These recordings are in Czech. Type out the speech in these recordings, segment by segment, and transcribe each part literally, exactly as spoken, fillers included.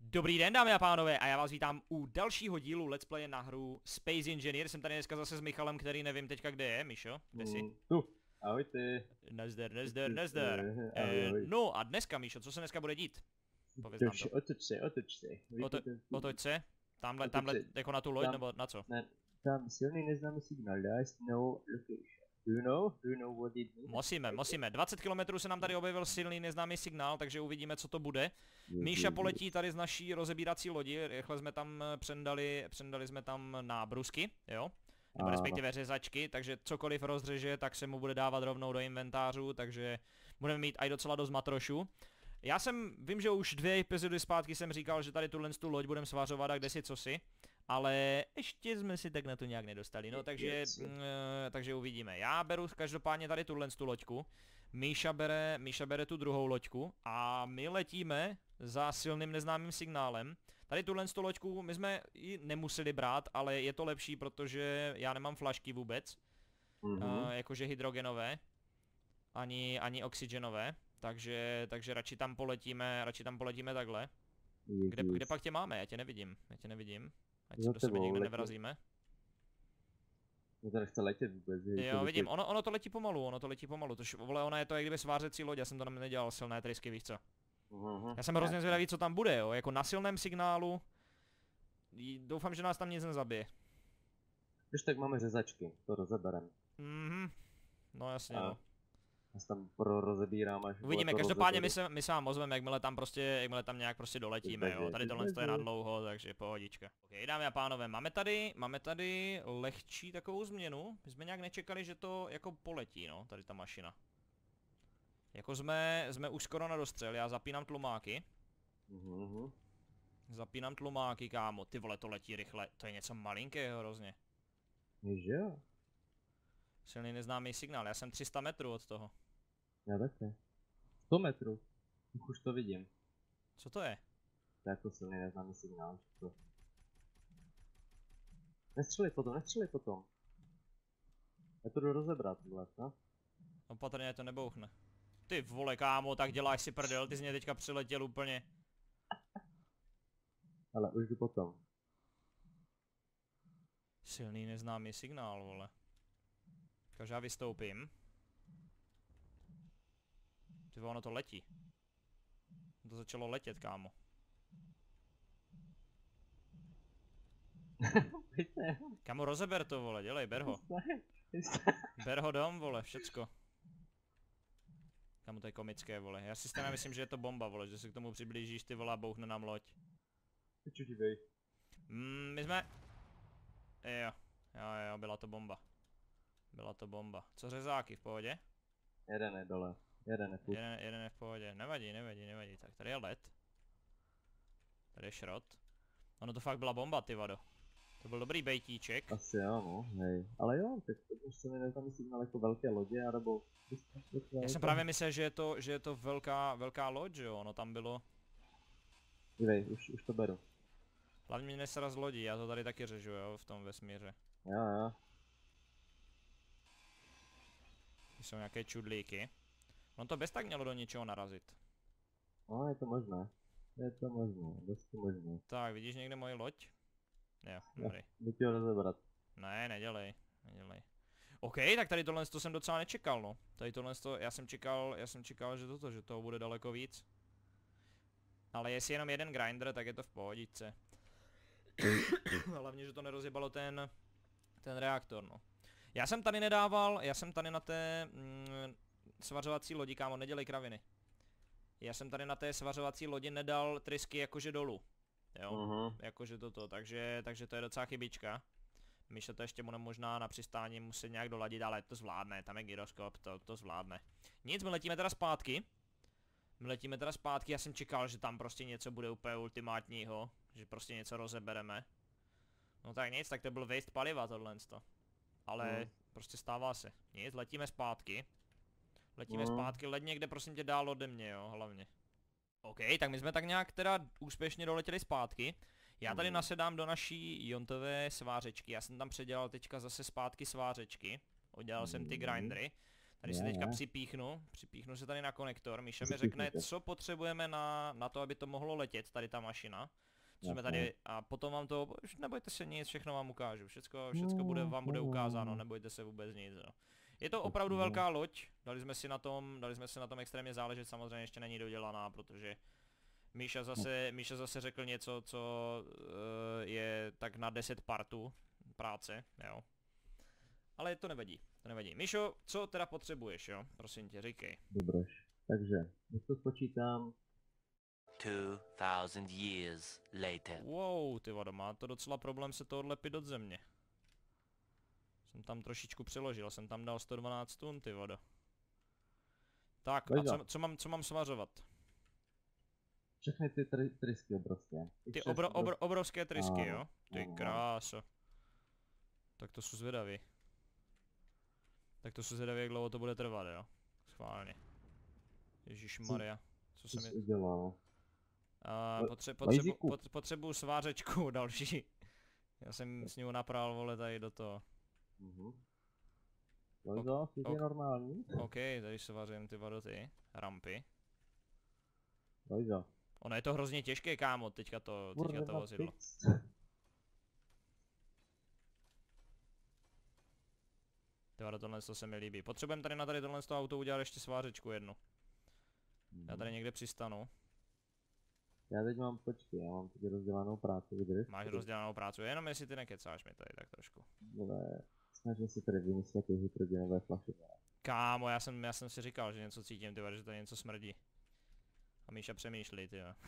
Dobrý den, dámy a pánové, a já vás vítám u dalšího dílu Let's Play na hru Space Engineer. Jsem tady dneska zase s Michalem, který nevím teďka kde je. Mišo, kde jsi? Mm, tu, ahoj ty. Nazdar, nazdar, nazdar. Ahoj, Eh, ahoj. no a dneska, Mišo, co se dneska bude dít? Pověz nám Toč, to. otoč se, otoč se. Oto, otoč se? Tamhle, Otoč tamhle, se. jako na tu loď, Tam. nebo na co? Ne, tam silný neznámý signál, there is no location. Do you know? Do you know what it means? Musíme, musíme. dvacet kilometrů se nám tady objevil silný neznámý signál, takže uvidíme, co to bude. Míša poletí tady z naší rozebírací lodi, rychle jsme tam přendali, přendali jsme tam na brusky, jo? Nebo Ano. respektive řezačky, takže cokoliv rozřeže, tak se mu bude dávat rovnou do inventářu, takže budeme mít i docela dost matrošu. Já jsem, vím, že už dvě epizody zpátky jsem říkal, že tady tuhle tu loď budeme svařovat a kde si co si, ale ještě jsme si tak na to nějak nedostali, no takže, mm, takže uvidíme. Já beru každopádně tady tuhle tu loďku, Míša bere, Míša bere tu druhou loďku a my letíme za silným neznámým signálem. Tady tuhle tu loďku my jsme ji nemuseli brát, ale je to lepší, protože já nemám flašky vůbec, Mm-hmm. uh, jakože hydrogenové, ani, ani oxygenové, takže, takže radši tam poletíme, radši tam poletíme takhle. Kde, kde pak tě máme? Já tě nevidím, já tě nevidím. Ať se Za do sebe tebou nikdo letím. nevrazíme. Já tady chce letět vůbec. že Jo, to vidím, letět. ono, ono to letí pomalu, ono to letí pomalu, tož, vole, ona je to jak kdyby svářecí loď, já jsem to tam nedělal silné trysky, víš co. Mhm. Já jsem hrozně zvědavý, co tam bude, jo, jako na silném signálu. J- Doufám, že nás tam nic nezabije. Když tak máme řezačky, to rozeberem. Mhm, no jasně, A no. Já se tam pro rozebírám až... Uvidíme, to každopádně my rozeberu. se, my se vám ozveme, jakmile tam prostě, jakmile tam nějak prostě doletíme, jo, tady tohle je na dlouho, takže pohodička. Ok, dámy a pánové, máme tady, máme tady lehčí takovou změnu, my jsme nějak nečekali, že to jako poletí, no, tady ta mašina. Jako jsme, jsme už skoro na dostřel, já zapínám tlumáky, Mhm. zapínám tlumáky, kámo, ty vole, to letí rychle, to je něco malinkého hrozně. Že jo? Silný neznámý signál, já jsem tři sta metrů od toho. Já také. sto metrů. Už to vidím. Co to je? To je jako silný neznámý signál. To. Nestřelej potom, nestřelej potom. Já to jdu rozebrat, vole, no? Opatrně to nebouchne. Ty vole, kámo, tak děláš si prdel, ty jsi mě teďka přiletěl úplně. Ale už jdu potom. Silný neznámý signál, vole. Takže já vystoupím. Ty vole, ono to letí. To začalo letět, kámo. Pojďte. Kámo, rozeber to, vole, dělej, ber ho. Ber ho dom, vole, všecko. Kámo, to je komické, vole. Já si stejně myslím, že je to bomba, vole, že se k tomu přiblížíš, ty vole, a bouchne nám loď. Piču dívej. Mm, my jsme... Jo, jo, jo, byla to bomba. Byla to bomba. Co řezáky, v pohodě? Jeden je dole. Jeden je půl. Jeden, jeden je v pohodě, nevadí, nevadí, nevadí. Tak tady je led. Tady je šrot. Ono to fakt byla bomba, ty vado. To byl dobrý bejtíček. Asi jo, no, hej. Ale jo, tak to už se mi neznámý signál jako velké lodě, anebo... Já jsem právě myslel, že je to, že je to velká, velká loď, že jo, ono tam bylo. Dívej, už, už to beru. Hlavně mě nesraz lodí, já to tady taky řežu, jo, v tom vesmíře. Jo, jo. Ty jsou nějaké čudlíky. On to bez tak mělo do něčeho narazit. No, je to možné. Je to možné, dost možné. Tak, vidíš někde moji loď? Jo, dobrý. Jdu ti ho rozebrat. Ne, nedělej, nedělej. OK, tak tady tohle to jsem docela nečekal, no. Tady tohle to, já jsem čekal, já jsem čekal, že toto, že toho bude daleko víc. Ale jestli jenom jeden grinder, tak je to v pohodičce. Hlavně, že to nerozjebalo ten, ten reaktor, no. Já jsem tady nedával, já jsem tady na té mm, svařovací lodi, kámo, nedělej kraviny. Já jsem tady na té svařovací lodi nedal trysky jakože dolů. Jo, Mhm. jakože toto, takže, takže to je docela chybička. Míša to ještě bude možná na přistání muset nějak doladit, ale to zvládne, tam je gyroskop, to, to zvládne. Nic, my letíme teda zpátky. My letíme teda zpátky, já jsem čekal, že tam prostě něco bude úplně ultimátního, že prostě něco rozebereme. No tak nic, tak to byl waste paliva tohle. Ale Mhm. prostě stává se. Nic, letíme zpátky. Letíme Mhm. zpátky, let někde prosím tě dál ode mě, jo, hlavně. OK, tak my jsme tak nějak teda úspěšně doletěli zpátky. Já tady Mhm. nasedám do naší jontové svářečky, já jsem tam předělal teďka zase zpátky svářečky. Udělal jsem ty Mhm. grindery. Tady se Je, teďka je. připíchnu, připíchnu se tady na konektor, Míša mi Připíchněte. řekne, co potřebujeme na, na to, aby to mohlo letět, tady ta mašina. Co jsme Jasně. tady, a potom vám to, už nebojte se nic, všechno vám ukážu, všecko, všecko bude, vám bude ukázáno, nebojte se vůbec nic, jo. Je to opravdu velká loď, dali jsme si na tom, dali jsme si na tom extrémně záležet, samozřejmě ještě není dodělaná, protože Míša zase, Míša zase řekl něco, co uh, je tak na deset partů práce, jo. Ale to nevadí, to nevadí. Míšo, co teda potřebuješ, jo? Prosím tě, říkej. Dobroš. Takže, když to spočítám, Two thousand years later. Wow, ty vado, má to docela problém se to odlepit od země. Jsem tam trošičku přeložil, jsem tam dal sto dvanáct tun, ty vado. Tak, a co, co, mám, co mám svařovat? všechny ty try, trysky obrovské. Ty obro, obro, obrovské trysky, jo? Ty ano. kráso. Tak to jsou zvědavý. Tak to jsou zvědavý, jak dlouho to bude trvat, jo? Schválně. Ježišmarja. Co Co se jsi mi... udělal? Uh, potře potřebu, Lajzíku. pot potřebuju svářečku další. Já jsem s ním naprál, vole, tady do toho. Mhm. Lojzo, jsi ok. normální? OK, tady svařím ty vadoty, rampy. Lojzo. Ono je to hrozně těžké, kámo, teďka to, teďka to Kurva, vozidlo. fix. Ty vado, tohle to se mi líbí. Potřebujeme tady na tady tohle to auto udělat ještě svářečku jednu. Já tady někde přistanu. Já teď mám, počkej, já mám teď rozdělanou práci, vydrž. Máš rozdělanou práci, jenom jestli ty nekecáš mi tady tak trošku. Ale snažím se tady vymyslet ty hydrogenové flaše. Kámo, já jsem, já jsem si říkal, že něco cítím, ty vado, že tady něco smrdí. A Míša přemýšlí, ty jo.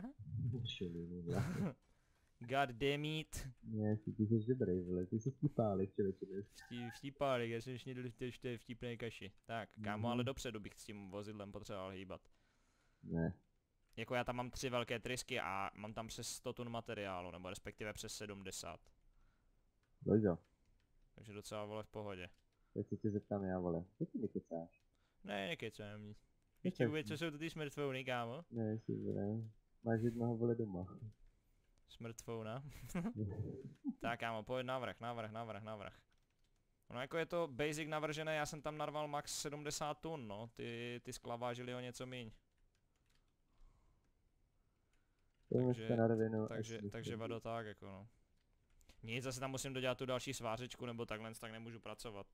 God damn it. Ne, ty jsi dobrý, vole, ty jsi vtipálek, člověče. Vtipálek, já jsem snědl v té vtipné kaši. Tak, kámo, Mhm. ale dopředu bych s tím vozidlem potřeboval hýbat. Ne. Jako já tam mám tři velké trysky a mám tam přes sto tun materiálu, nebo respektive přes sedmdesát. Lojzo, Takže docela, vole, v pohodě. teď se tě zeptám já, vole, co ty nekecáš? Ne, nekecám nic. Víš ti vůbec, co jsou to ty smartfony, kámo? Ne, jsi, vole, máš jednoho, vole, doma. Smartphona. Tak, kámo, pojď navrch, navrch, navrch, navrch. No jako je to basic navržené, já jsem tam narval max sedmdesát tun, no. Ty, ty skla vážily o něco míň. Takže, na rovinu, takže, až takže vado tak, jako no. Nic, zase tam musím dodělat tu další svářečku, nebo takhle, tak nemůžu pracovat.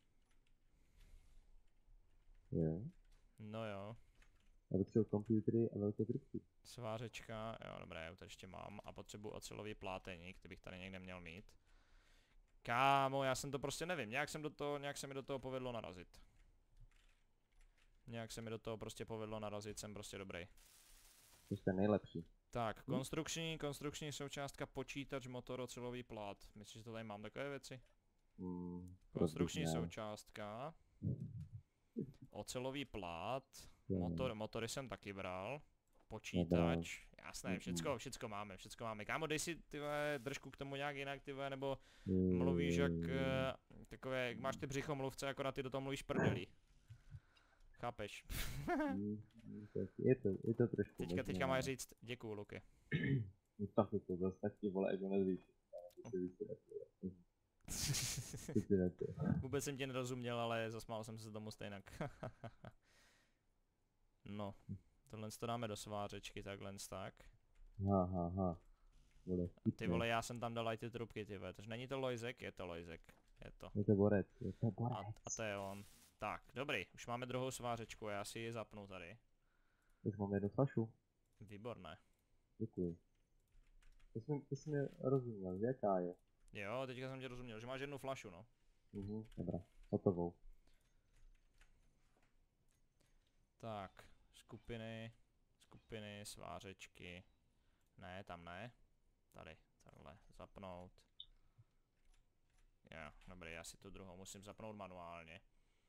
Jo. No jo. Já potřebuji komputery a velké trubky. Svářečka, jo dobré, já to ještě mám. A potřebuji ocelový pláteník, ty bych tady někde měl mít. Kámo, já jsem to prostě nevím, nějak jsem do toho, nějak se mi do toho povedlo narazit. Nějak se mi do toho prostě povedlo narazit, jsem prostě dobrý. To je nejlepší. Tak, konstrukční, konstrukční součástka, počítač, motor, ocelový plát. Myslíš, že to tady mám takové věci? Hmm, Konstrukční ne. součástka. Ocelový plát. Motor, motory jsem taky bral. Počítač. Jasné, všecko, všecko máme, všecko máme. Kámo, dej si tyhle držku k tomu nějak jinak, tyhle, nebo mluvíš jak eh, takové, jak máš ty břichomluvce, jako na ty do toho mluvíš prdelí. Chápeš? Hmm, tak je to, je to trošku Teďka, možná. teďka máš říct, děkuju, Luky. No tak je to zase tak ti vole, ego nezvýšit. Vůbec jsem tě nerozuměl, ale zasmál jsem se tomu stejnak. No, tohle to dáme do svářečky, takhle tak. Ha, ha, ha. Vole, Ty vole, já jsem tam dal i ty trubky, ty vole, takže není to Lojzek, je to Lojzek, je to. Je to borec, je to borec. A, a to je on. Tak, dobrý, už máme druhou svářečku, já si ji zapnu tady. Už mám jednu flašu. Výborné. Děkuji. To jsi, to jsi mi rozuměl, jaká je? Jo, teďka jsem tě rozuměl, že máš jednu flašu, no. Mhm, dobrá, hotovou. Tak, skupiny, skupiny, svářečky. Ne, tam ne. Tady, takhle, zapnout. Jo, dobrý, já si tu druhou musím zapnout manuálně.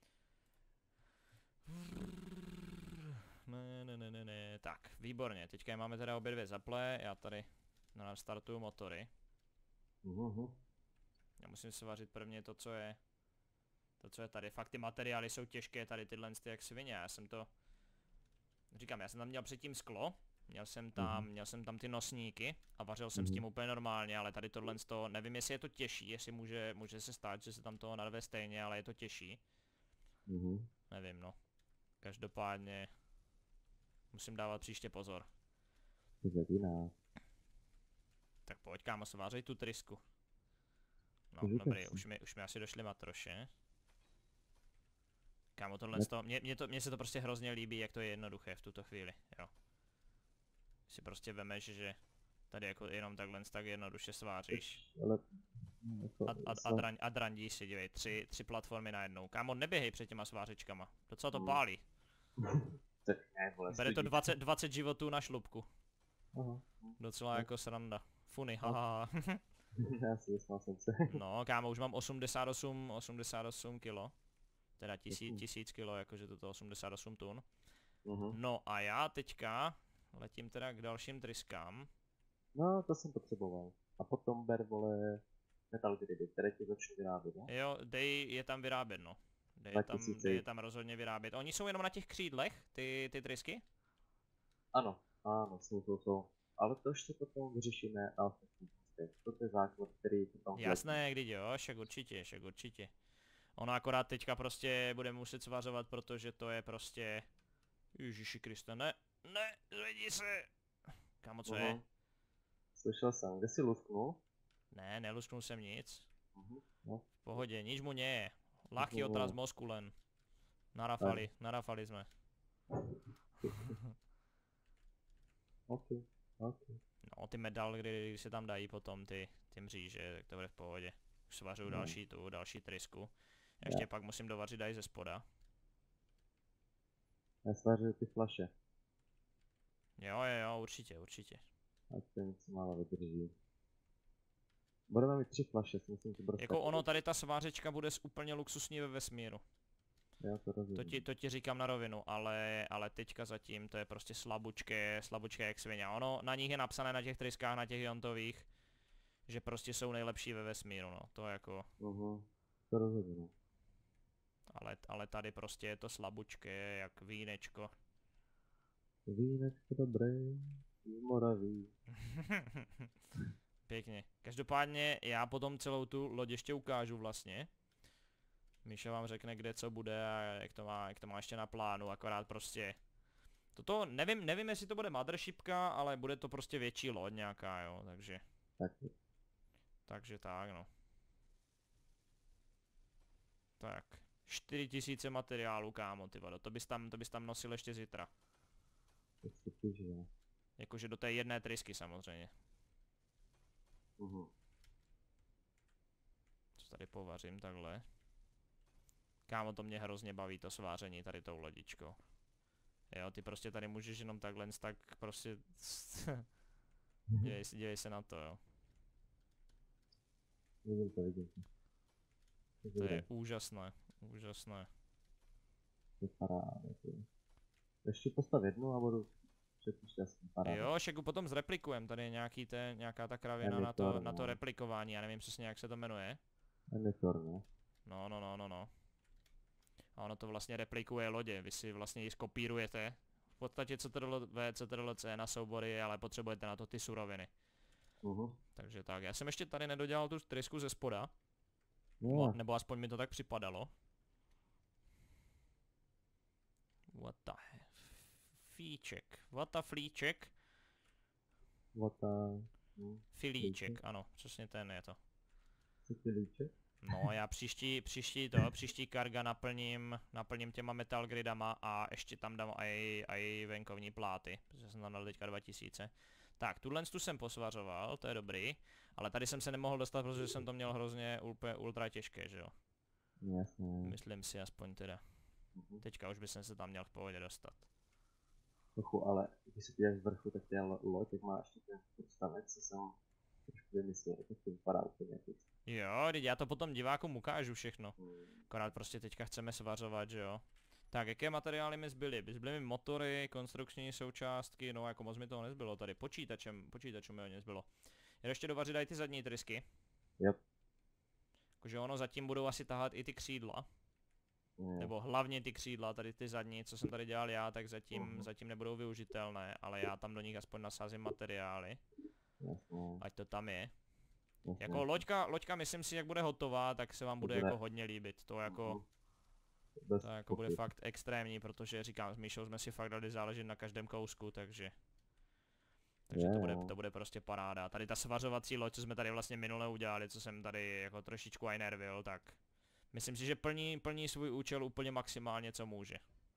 Ne, ne, ne, ne, ne. Tak, výborně, teďka je máme teda obě dvě zaplé, já tady nastartuju motory. Mhm. Já musím si vařit prvně to, co je, to, co je tady. Fakt ty materiály jsou těžké tady tyhle ty jak svině, já jsem to, říkám, já jsem tam měl předtím sklo, měl jsem tam, Mhm. měl jsem tam ty nosníky a vařil jsem s Mhm. tím úplně normálně, ale tady tohle to, nevím jestli je to těžší, jestli může, může se stát, že se tam toho narve stejně, ale je to těžší. Mhm. Nevím, no. Každopádně musím dávat příště pozor. Zadíná. Tak pojď, kámo, svářej tu trysku. No, Můžete dobrý, si. už mi, už mi asi došly matroše. Kámo, tohle z toho, mně, mně, to, mně se to prostě hrozně líbí, jak to je jednoduché v tuto chvíli, jo. Si prostě vemeš, že tady jako jenom takhle tak jednoduše sváříš. Ale... no, jako, A, a, a, dran, a drandíš si, dívej, tři, tři platformy najednou. Kámo, neběhej před těma svářečkama, docela to Hmm. pálí. Tak ne, vole, Bere to studí. dvacet, dvacet životů na šlubku. Aha. Docela No. jako sranda. Funy, haha. Já si vysmál jsem se. No, kámo, už mám osmdesát osm, osmdesát osm kilo. Teda tisíc, Děkuji. tisíc kilo, jakože toto osmdesát osm tun. Mhm. No a já teďka letím teda k dalším tryskám. No, to jsem potřeboval. A potom ber, vole, metal gridy, které ti začne vyrábět, ne? Jo, dej je tam vyrábět, no. Dej je Tak tam, tisíce. dej je tam rozhodně vyrábět. Oni jsou jenom na těch křídlech, ty, ty trysky? Ano, ano, jsou to to. Ale to ještě potom vyřešíme na ostatních místech. To je základ, který potom vletí. Jasné, když jo, však určitě, však určitě. Ono akorát teďka prostě bude muset svařovat, protože to je prostě... Ježiši Kriste, ne, ne, zvedni se! Kámo, co je? Mhm. Slyšel jsem, kde jsi lusknul? Ne, nelusknul jsem nic. Mhm. No, V pohodě, nič mu nie. Lachý Mhm. otraz mozku len. Narafali, narafali jsme. ok, ok. No, ty medal, kdy se tam dají potom ty, ty mříže, tak to bude v pohodě. Už svařuju No. další tu, další trysku. Ještě pak musím dovařit aj ze spoda. Já svařuju ty flaše, Jo, jo, jo, určitě, určitě. ať to něco málo vydrží. Budeme mít tři flaše, si myslím, že bude Jako ono, tady ta svářečka bude z úplně luxusní ve vesmíru. Já to rozumím. To ti, to ti říkám na rovinu, ale, ale teďka zatím to je prostě slabučké, slabučké jak svině. Ono, na nich je napsané na těch tryskách, na těch jontových, že prostě jsou nejlepší ve vesmíru, no, to jako, Mhm, to rozumím. ale, ale tady prostě je to slabučké, jak vínečko. Vínečko dobré, z Moraví. Pěkně. Každopádně já potom celou tu loď ještě ukážu vlastně. Míša vám řekne, kde co bude a jak to má, jak to má ještě na plánu, akorát prostě... Toto, nevím, nevím jestli to bude mothershipka, ale bude to prostě větší loď nějaká, jo, takže... Tak, Takže tak, no. Tak. čtyři tisíce materiálu, kámo, ty vado, to bys tam, to bys tam nosil ještě zítra. to si že jo. Jakože do té jedné trysky samozřejmě. Mhm. Co tady povařím takhle. Kámo, to mě hrozně baví to sváření tady tou lodičkou. Jo, ty prostě tady můžeš jenom takhle, tak prostě... dívej, se- dívej se na to, jo. Vidím to, vidím to. To je úžasné, úžasné. To je paráda, ty. Ještě postav jednu a budu všetky šťastný, paráda. Jo, však potom zreplikujem, tady je nějaký te, nějaká ta kravina na to, Emitor, na to no. replikování, já nevím přesně jak se to jmenuje. Emitor, ne? No, no, no, no, no. A ono to vlastně replikuje lodě, vy si vlastně ji skopírujete. V podstatě C T R L V, C T R L C na soubory, ale potřebujete na to ty suroviny. Mhm. Takže tak, já jsem ještě tady nedodělal tu trysku ze spoda, Jo, nebo, nebo aspoň mi to tak připadalo. What the he- Fíček, what the flíček? vata... Hm. Filíček, Flíček. ano, přesně ten je to. Co ty líček? No, já příští, příští to, příští karga naplním, naplním těma metal gridama a ještě tam dám aj, aj venkovní pláty, protože jsem tam dal teďka dva tisíce. Tak, tuhle tu jsem posvařoval, to je dobrý, ale tady jsem se nemohl dostat, protože jsem to měl hrozně úplně ultra těžké, že jo. Jasně. Myslím si aspoň teda. Mhm. Teďka už bych se tam měl v pohodě dostat. Trochu, ale když se podíváš z vrchu, tak je lo- loď, jak má ještě ten podstavec, co jsem trošku vymyslel, tak to vypadá úplně jak Jo, teď já to potom divákům ukážu všechno. Hmm. Akorát prostě teďka chceme svařovat, že jo. Tak, jaké materiály mi zbyly? Zbyly mi motory, konstrukční součástky, no jako moc mi toho nezbylo tady. Počítačem, počítačem mi hodně zbylo. Já ještě dovařit dají ty zadní trysky. Yep. Jakože ono zatím budou asi tahat i ty křídla. Hmm. Nebo hlavně ty křídla, tady ty zadní, co jsem tady dělal já, tak zatím, Mhm. zatím nebudou využitelné, ale já tam do nich aspoň nasázím materiály, Jasně. ať to tam je. Jasně. Jako loďka, loďka myslím si, jak bude hotová, tak se vám bude Bude. jako hodně líbit, to jako... Mhm. bez To jako bude pochyb. fakt extrémní, protože říkám, s Míšou jsme si fakt dali záležet na každém kousku, takže... Takže Je, to bude, jo. to bude prostě paráda. Tady ta svařovací loď, co jsme tady vlastně minule udělali, co jsem tady jako trošičku aj nervil, tak... Myslím si, že plní, plní svůj účel úplně maximálně, co může.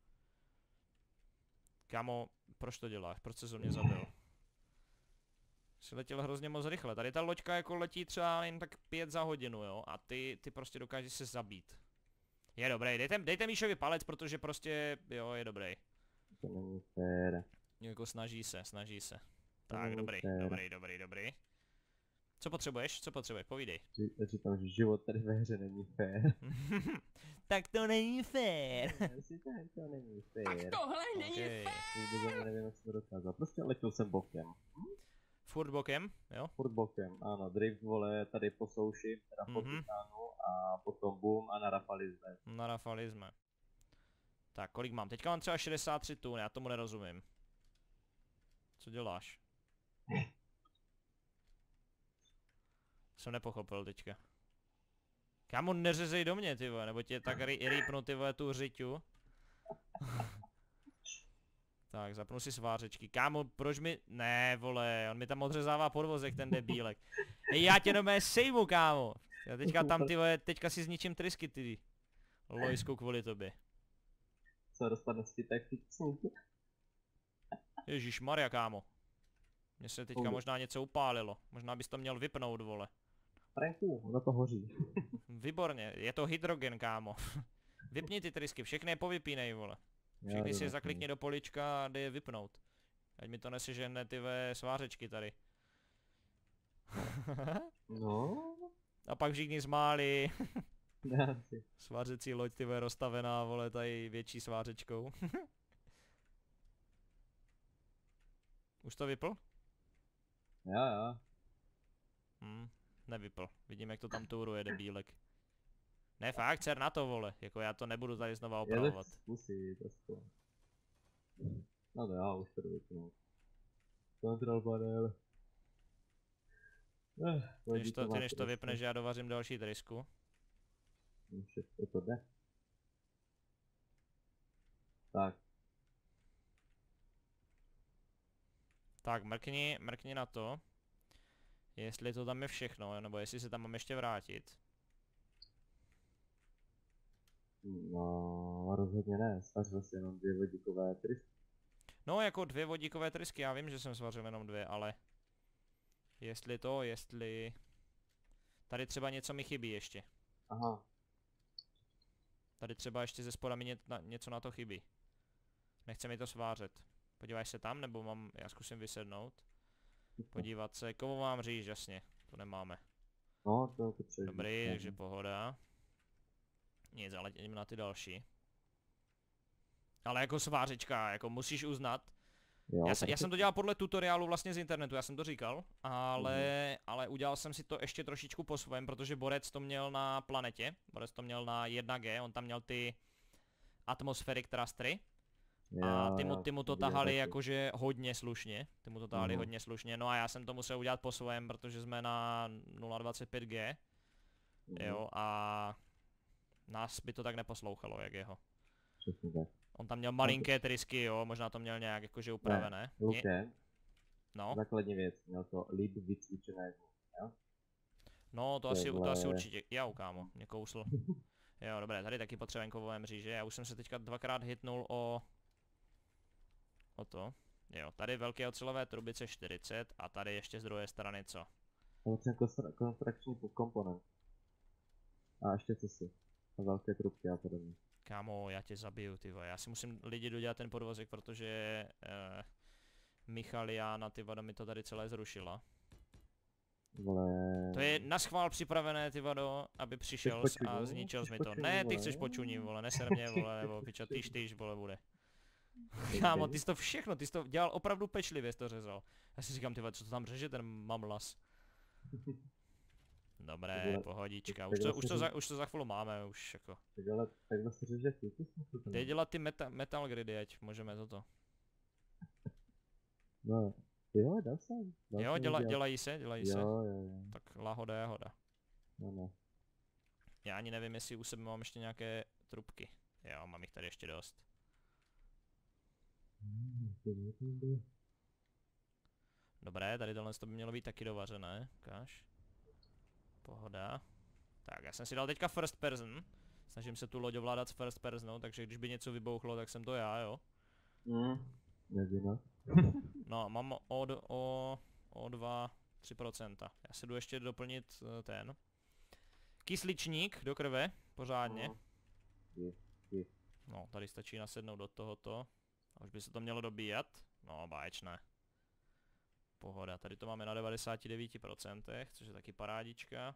Kámo, proč to děláš? Proč jsi mě zabil? Jsi letěl hrozně moc rychle. Tady ta loďka jako letí třeba jen tak pět za hodinu, jo? A ty, ty prostě dokážeš se zabít. Je dobrý, dejte, dejte Míšovi palec, protože prostě, jo, je dobrý. To není fér. Jako snaží se, snaží se. To Tak, není dobrý, fér. dobrý, dobrý, dobrý. Co potřebuješ? Co potřebuješ? Povídej. Ří- Říkám, že život tady ve hře není fér. Tak to není fér. Já si tak to není fér. Tohle není Okay. Vůbec ani nevím, jak jsem to dokázal. Prostě letěl jsem bokem. Furt bokem, jo? Furt bokem, ano. Drift, vole, tady po souši, teda po Mhm. Titánu a potom boom a narafali jsme. Narafali jsme. Tak, kolik mám? Teďka mám třeba šedesát tři tun, já tomu nerozumím. Co děláš? Jsem nepochopil teďka. Kámo, neřezej do mě, ty vole, nebo tě tak rý, rýpnu, ty vole, tu řiťu. Tak, zapnu si svářečky. Kámo, proč mi... Ne, vole, on mi tam odřezává podvozek, ten debílek. Hej, já tě nomé sejmu, kámo. Já teďka tam, ty vole, teďka si zničím trysky, ty. Lojsku kvůli tobě. Co, dostane si tak fixní? Ježíš Maria, kámo. Mně se teďka Oude. možná něco upálilo. Možná bys to měl vypnout, vole. Franku, ono to hoří. Výborně, je to hydrogen, kámo. Vypni ty trysky, všechny je povypínej, vole. Všechny Já si je jdu na zaklikni do polička a dej je vypnout. Ať mi to nesežene ty ve svářečky tady. to. No, A pak všichni zmáli. já si. Svářecí loď ty ve rozstavená, vole, tady větší svářečkou. Už to vypl? Já, já. Hm, nevypl. Vidím, jak to tam touruje, debílek. Ne, fakt, cer na to, vole. Jako já to nebudu tady znova Já opravovat. tak zkusí, to No to já už to jdu vypnout. Control panel. Eh, Ty než to, ty má než to prostě. vypneš, já dovařím další trysku. Už je to, to jde. Tak, Tak, mrkni, mrkni na to. Jestli to tam je všechno, nebo jestli se tam mám ještě vrátit. no rozhodně ne, stařil si jenom dvě vodíkové trysky. No, jako dvě vodíkové trysky, já vím, že jsem svařil jenom dvě, ale... Jestli to, jestli... Tady třeba něco mi chybí ještě. Aha, Tady třeba ještě ze spoda mi ně, na, něco na to chybí. Nechce mi to svářet. Podíváš se tam, nebo mám, já zkusím vysednout. Podívat se, kovou mám říž, jasně, to nemáme. no to potřebuji. Dobrý, takže pohoda. Nic, ale jdeme na ty další. Ale jako svářečka, jako musíš uznat. Jo, Já, se, já tak jsem to dělal podle tutoriálu vlastně z internetu, já jsem to říkal, ale, ale udělal jsem si to ještě trošičku po svém, protože Borec to měl na planetě, Borec to měl na jedna G, on tam měl ty Atmospheric Thrustry a jo, ty mu, jo, ty mu to viděl tahali taky. jakože hodně slušně, ty mu to tahali Mhm. hodně slušně, no a já jsem to musel udělat po svém, protože jsme na nula dvacet pět G, Mhm, jo, a nás by to tak neposlouchalo, jak jeho. Přesně tak. On tam měl malinké trysky, jo, možná to měl nějak jakože upravené. Ně- Luke, No. základní věc, měl to líp vycvičené. No, to asi, to Tohle- asi určitě, já kámo, mě kousl. Jo, dobré, tady taky potřebujeme kovové mříže, já už jsem se teďka dvakrát hitnul o... O to. Jo, tady velké ocelové trubice čtyřicet a tady ještě z druhé strany co? Ale ten konstra- konstrukční komponent. A ještě co si. A velké trubky a podobně. Kámo, já tě zabiju, ty vole. Já si musím lidi dodělat ten podvozek, protože eh, Michaliana, ty vado, mi to tady celé zrušila. Vole... To je naschvál připravené, ty vado, aby přišel s- a počuní? zničil Chceš mi to. počuní, Ne, ty vole? chceš počuní, vole, neser mě, vole, nebo piča, týž, týž, vole, bude. Kámo, ty jsi to všechno, ty jsi to dělal opravdu pečlivě, jsi to řezal. Já si říkám, ty vole, co to tam řeže ten mamlas. Dobré, Takhle- pohodička, tak už to, vlastně už to, říct- za, už to za chvíli máme, už jako. Tak ale takhle se řeže ty, ty jsi to Dej dělat ty meta, metal gridy, ať můžeme toto. No, jo, dal jsem. Dal Jo, jsem děla, dělat. dělají se, dělají se. Jo, jo, jo. Tak lahoda je hoda. No, no. Já ani nevím, jestli u sebe mám ještě nějaké trubky. Jo, mám jich tady ještě dost. Dobré, tady tohle to by mělo být taky dovařené, ukáž. Pohoda. Tak, já jsem si dal teďka first person. Snažím se tu loď ovládat s first personou, takže když by něco vybouchlo, tak jsem to já, jo. Mm, nevím. No, mám o, o, o dva, tři procenta. Já si jdu ještě doplnit uh, ten. Kysličník do krve, pořádně. No. Je, je. No, tady stačí nasednout do tohoto. A už by se to mělo dobíjat. No, báječné. Pohoda, tady to máme na devadesát devět procent, což je taky parádička.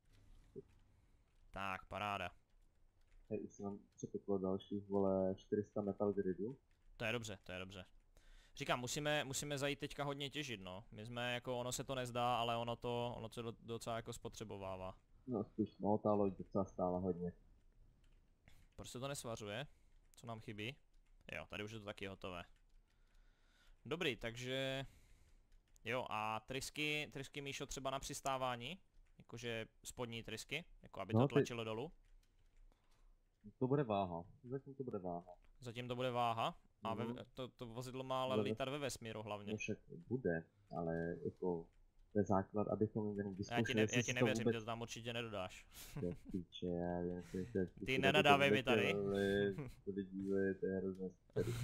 Tak, paráda. Hej, už jsem přepeklo dalších, vole, čtyři sta metal gridu. To je dobře, to je dobře. Říkám, musíme, musíme zajít teďka hodně těžit, no. My jsme jako, ono se to nezdá, ale ono to, ono to docela jako spotřebovává. No spíš, no, ta loď docela stála hodně. Proč se to nesvařuje? Co nám chybí? Jo, tady už je to taky hotové. Dobrý, takže... Jo, a trysky, trysky Míšo třeba na přistávání? Jakože spodní trysky? Jako aby No, to ty- tlačilo dolů? To bude váha, zatím to bude váha. Zatím to bude váha. A ve, Mhm. to, to vozidlo má ale Bude ve- lítat ve vesmíru hlavně. No však bude, ale jako to je základ, abychom jenom Já ti, vyzkoušeli, ne, jestli já si ti to nevěřím, vůbec... že to tam určitě nedodáš. To je píče, já vím, že to je Ty píče, nenadávej aby mi to tady. nechtěli, to lidi, vole, to je hrozně super.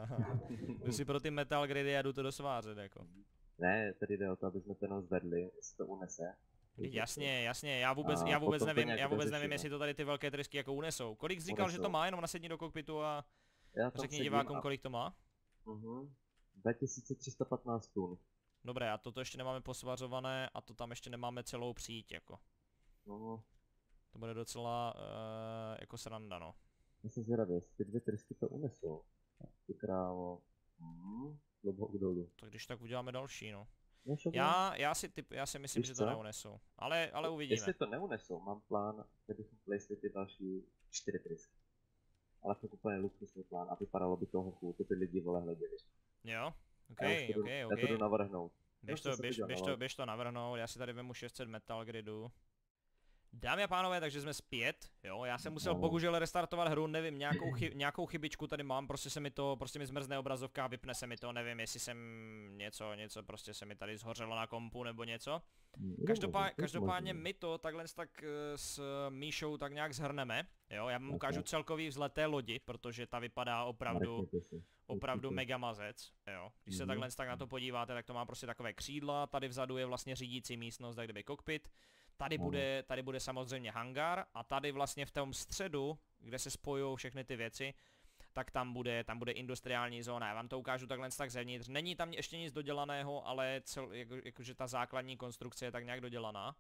Jdu si pro ty metal gridy a jdu to dosvářet jako. Ne, tady jde o to, aby jsme to jenom zvedli, jestli to unese. Vždyť jasně, jasně, já vůbec, A já vůbec potom to nevím, nějak já vůbec dořešíme. nevím, jestli to tady ty velké trysky jako unesou. Kolik jsi říkal, že to Unesou. má, jenom nasedni do kokpitu a Já tam řekni sedím divákům, a... kolik to má? Mhm. dva tisíce tři sta patnáct tun. Dobré, a toto ještě nemáme posvařované a to tam ještě nemáme celou příď jako. No, To bude docela uh, jako sranda, no. já jsem zvědavý, jestli ty dvě trysky to unesou. Ty krávo. Mhm. Klobouk dolů. Tak když tak uděláme další, no. No, však jo. Já, já si typ, já si myslím, Víš že to co? neunesou. Ale, ale uvidíme. Jestli to neunesou, mám plán, že bychom placeli ty další čtyři trysky. Ale to je úplně luxusní plán a vypadalo by to hůř, to by lidi vole hleděli. Jo? OK, Já už to jdu- OK, Já OK. to jdu navrhnout. Běž Já to, jsem se běž, podíval běž, na to, loď. běž to navrhnout, já si tady vemu šest set metal gridu. Dámy a pánové, takže jsme zpět, jo, já jsem musel No. bohužel restartovat hru, nevím, nějakou, chy, nějakou chybičku tady mám, prostě se mi to, prostě mi zmrzne obrazovka a vypne se mi to, nevím, jestli jsem něco, něco prostě se mi tady zhořelo na kompu nebo něco. Mm, je Každopá, možný, to je každopádně možný. my to takhle tak eh, s Míšou tak nějak zhrneme, jo, já vám Ok. ukážu celkový vzhled té lodi, protože ta vypadá opravdu, Mrkněte si. opravdu Určitě. mega mazec, jo. Když se Mhm. takhle tak na to podíváte, tak to má prostě takové křídla, tady vzadu je vlastně řídící místnost, tak kdyby kokpit. Tady Ano. bude, tady bude samozřejmě hangár a tady vlastně v tom středu, kde se spojují všechny ty věci, tak tam bude, tam bude industriální zóna. Já vám to ukážu takhle tak zevnitř. Není tam ještě nic dodělaného, ale cel, jako, jakože ta základní konstrukce je tak nějak dodělaná.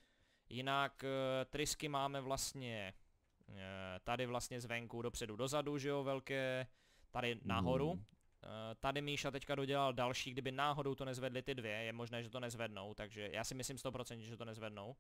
Jinak eh, trysky máme vlastně eh, tady vlastně zvenku, dopředu, dozadu, že jo, velké, tady nahoru. Mhm. Eh, Tady Míša teďka dodělal další, kdyby náhodou to nezvedli ty dvě, je možné, že to nezvednou, takže já si myslím sto procent, že to nezvednou.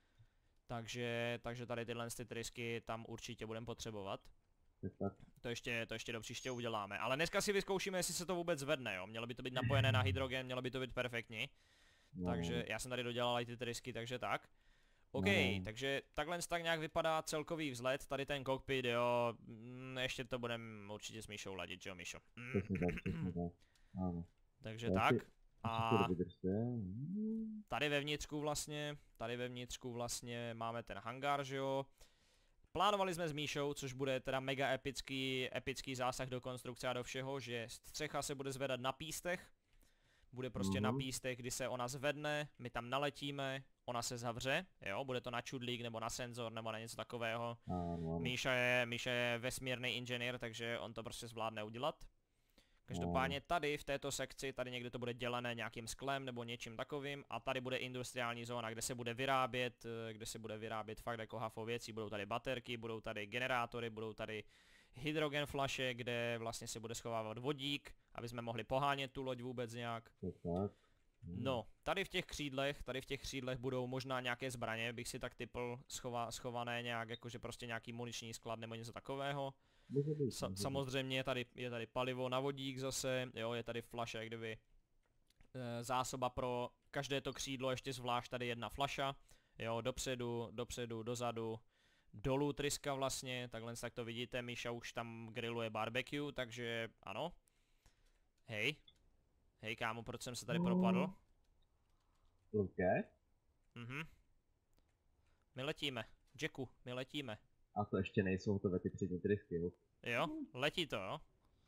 Takže, takže tady tyhle ty trysky tam určitě budeme potřebovat. Je tak. To ještě, to ještě do příště uděláme. Ale dneska si vyzkoušíme, jestli se to vůbec zvedne, jo. Mělo by to být napojené na hydrogen, mělo by to být perfektní. No. Takže já jsem tady dodělal i ty trysky, takže tak. OK, No. takže takhle tak nějak vypadá celkový vzhled, tady ten kokpit, jo. Mm, ještě to budeme určitě s Míšou ladit, že jo, Míšo? Mm. Přesně tak, přesně tak. Ano. Takže Já tak. si- A Chvíli vydržte. Mm. tady vevnitřku vlastně, tady vevnitřku vlastně máme ten hangár, že jo. Plánovali jsme s Míšou, což bude teda mega epický, epický zásah do konstrukce a do všeho, že střecha se bude zvedat na pístech. Bude prostě Mhm. na pístech, kdy se ona zvedne, my tam naletíme, ona se zavře, jo, bude to na čudlík nebo na senzor nebo na něco takového. Ano, ano. Míša je, Míša je vesmírný inženýr, takže on to prostě zvládne udělat. Každopádně tady v této sekci, tady někde to bude dělené nějakým sklem nebo něčím takovým a tady bude industriální zóna, kde se bude vyrábět, eh, kde se bude vyrábět fakt jako hafo věcí, budou tady baterky, budou tady generátory, budou tady hydrogen flaše, kde vlastně se bude schovávat vodík, aby jsme mohli pohánět tu loď vůbec nějak. Je tak. Mm. No, tady v těch křídlech, tady v těch křídlech budou možná nějaké zbraně, bych si tak typl schova, schované nějak, jakože prostě nějaký muniční sklad nebo něco takového. Může být, Sa může samozřejmě je tady, je tady palivo na vodík zase, jo, je tady flaše, jak kdyby e, zásoba pro každé to křídlo, ještě zvlášť tady jedna flaša, jo, dopředu, dopředu, dozadu, dolů tryska vlastně, takhle tak to vidíte, Míša už tam grilluje barbecue, takže ano. Hej. Hej kámo, proč jsem se tady propadl? OK. Mhm. My letíme. Jacku, my letíme. A to ještě nejsou hotové ty přední trysky, jo? Jo, letí to, jo?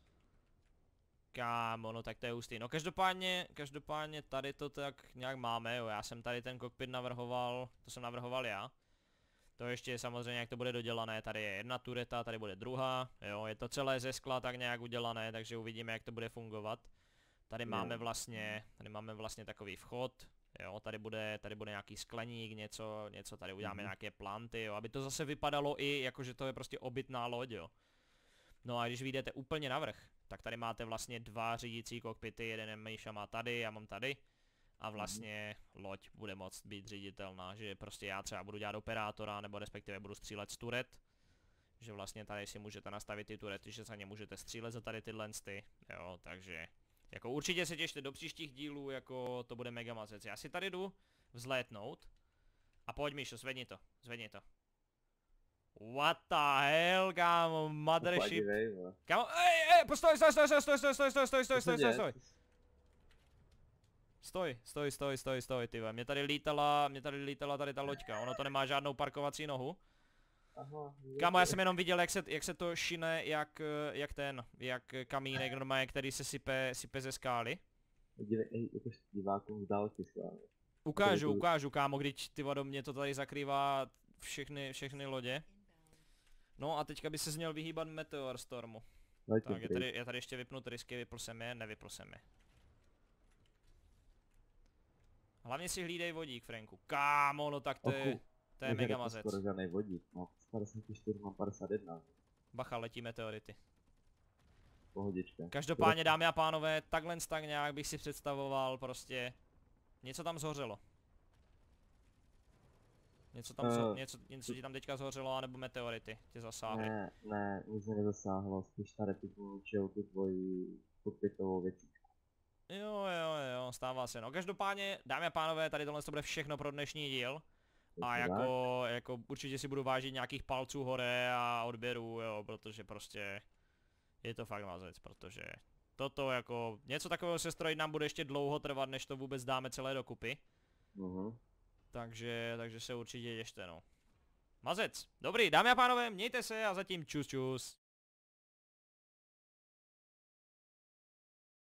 Kámo, no tak to je hustý. No každopádně, každopádně tady to tak nějak máme, jo. Já jsem tady ten kokpit navrhoval, to jsem navrhoval já. To ještě samozřejmě jak to bude dodělané, tady je jedna tureta, tady bude druhá, jo, je to celé ze skla tak nějak udělané, takže uvidíme jak to bude fungovat. Tady máme vlastně, tady máme vlastně takový vchod, jo, tady bude, tady bude nějaký skleník, něco, něco tady uděláme Mhm. nějaké planty, jo, aby to zase vypadalo i jako, že to je prostě obytná loď, jo. No a když vyjdete úplně navrch, tak tady máte vlastně dva řídící kokpity, jeden Míša má tady, já mám tady. A vlastně loď bude moct být řiditelná, že prostě já třeba budu dělat operátora, nebo respektive budu střílet z turet. Že vlastně tady si můžete nastavit ty turety, že za ně můžete střílet za tady tyhle ty, jo, takže jako určitě se těšte do příštích dílů, jako to bude mega mazec. Já si tady jdu vzlétnout a pojď Míšo, zvedni to, zvedni to. What the hell, kámo, mothership. Upadivej, vole. Kámo, ej, ej, postoj, stoj, stoj, stoj, stoj, stoj, stoj, stoj, stoj, Co stoj, se stoj, děje? stoj. Stoj, stoj, stoj, stoj, stoj, ty vole. Mě tady lítala, mě tady lítala tady ta loďka, ono to nemá žádnou parkovací nohu. Aha, Kámo, já jsem jenom viděl, jak se, jak se to šine, jak, eh, jak ten, jak kamínek normálně, který se sype, sype ze skály. Dívej, ej, jakož divákům z dálky sláve. Ukážu, Tady to- ukážu, kámo, když ty vado mě to tady zakrývá všechny, všechny lodě. No a teďka by se měl vyhýbat Meteor Stormu. Letím Tak, já pryč. tady, já tady ještě vypnu trysky, vypl jsem je, nevypl jsem je. Hlavně si hlídej vodík, Franku. Kámo, no tak to je, Ochu, to je nežere mega to mazec. skoro žádnej vodík, no. Z padesát čtyři mám padesát jedna. Bacha, letí meteority. Pohodička. Každopádně, dámy a pánové, takhle tak nějak bych si představoval prostě. Něco tam zhořelo. Něco tam, uh, Eh. něco, něco ti tam teďka zhořelo, anebo meteority tě zasáhly. Ne, ne, nic mě nezasáhlo, spíš tady ty ničil tu tvoji kokpitovou věcí. Jo, jo, jo, stává se. No každopádně, dámy a pánové, tady tohle to bude všechno pro dnešní díl. A jako, jako určitě si budu vážit nějakých palců hore a odběrů, jo, protože prostě je to fakt mazec, protože toto jako, něco takového se strojit nám bude ještě dlouho trvat, než to vůbec dáme celé dokupy. Mhm. Takže, takže se určitě těšte, no. Mazec, dobrý, dámy a pánové, mějte se a zatím čus čus.